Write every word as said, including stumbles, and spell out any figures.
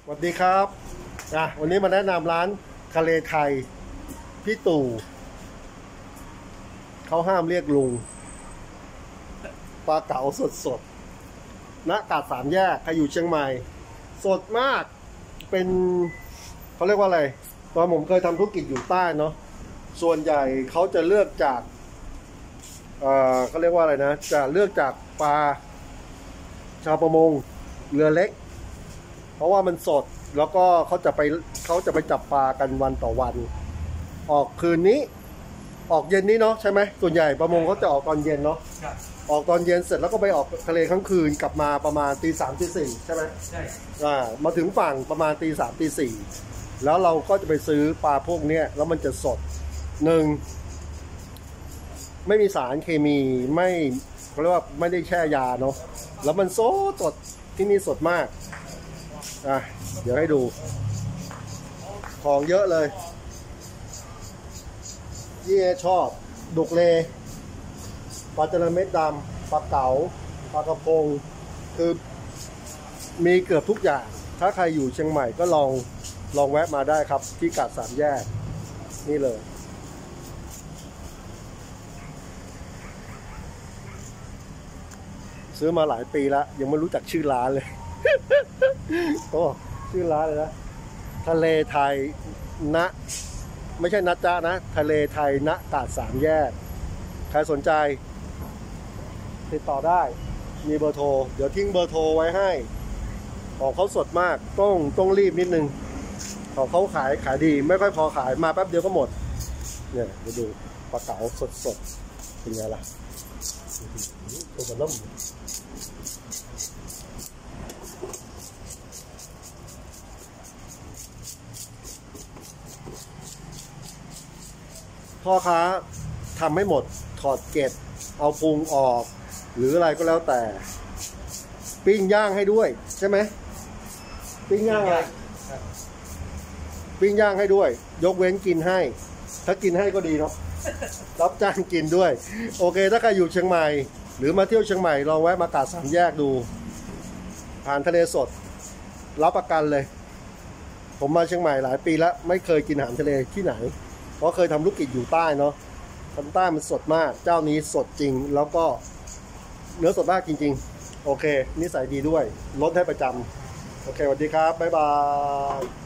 สวัสดีครับอ่ะวันนี้มาแนะนำร้านทะเลไทยพี่ตู่เขาห้ามเรียกลุงปลาเก๋าสดสดณกาดสามแยกใครอยู่เชียงใหม่สดมากเป็นเขาเรียกว่าอะไรตอนผมเคยทำธุรกิจอยู่ใต้เนาะส่วนใหญ่เขาจะเลือกจากเอ่อเขาเรียกว่าอะไรนะจะเลือกจากปลาชาวประมงเรือเล็กเพราะว่ามันสดแล้วก็เขาจะไปเขาจะไปจับปลากันวันต่อวันออกคืนนี้ออกเย็นนี้เนาะใช่ไหมส่วนใหญ่ประมงเขาจะออกตอนเย็นเนาะออกตอนเย็นเสร็จแล้วก็ไปออกทะเลทั้งคืนกลับมาประมาณตีสามตีสี่ใช่ไหมใช่อ่ามาถึงฝั่งประมาณตีสามตีสี่แล้วเราก็จะไปซื้อปลาพวกนี้แล้วมันจะสดหนึ่งไม่มีสารเคมีไม่เขาเรียกว่าไม่ได้แช่ยาเนาะแล้วมันสดสดที่นี่สดมากอ่ะเดี๋ยวให้ดูของเยอะเลยยี่ชอบดุกเลปลาจระเม็ดดำปลาเก๋าปลากระพงคือมีเกือบทุกอย่างถ้าใครอยู่เชียงใหม่ก็ลองลองแวะมาได้ครับที่กาดสามแยกนี่เลยซื้อมาหลายปีแล้วยังไม่รู้จักชื่อร้านเลยโอ้ชื่อร้านเลยนะทะเลไทยณไม่ใช่นะจ๊ะนะทะเลไทยณกาดสามแยกใครสนใจติดต่อได้มีเบอร์โทรเดี๋ยวทิ้งเบอร์โทรไว้ให้ของเขาสดมากต้องต้องรีบนิดนึงของเขาขายขายดีไม่ค่อยพอขายมาแป๊บเดียวก็หมดเนี่ยไปดูปลาเก๋าสดสดเป็นไงล่ะตัวมันล่มพ่อค้าทำไม่หมดถอดเกล็ดเอาพุงออกหรืออะไรก็แล้วแต่ปิ้งย่างให้ด้วยใช่ไหมปิ้งย่างอะไรปิ้งย่างให้ด้วยยกเว้นกินให้ถ้ากินให้ก็ดีเนาะรับจ้างกินด้วยโอเคถ้าใครอยู่เชียงใหม่หรือมาเที่ยวเชียงใหม่ลองแวะมากาดสามแยกดูผ่านทะเลสดรับประกันเลยผมมาเชียงใหม่หลายปีแล้วไม่เคยกินอาหารทะเลที่ไหนเพราะเคยทำธุรกิจอยู่ใต้เนาะทางใต้มันสดมากเจ้านี้สดจริงแล้วก็เนื้อสดมากจริงๆโอเคนิสัยดีด้วยลดให้ประจำโอเคสวัสดีครับบ๊ายบาย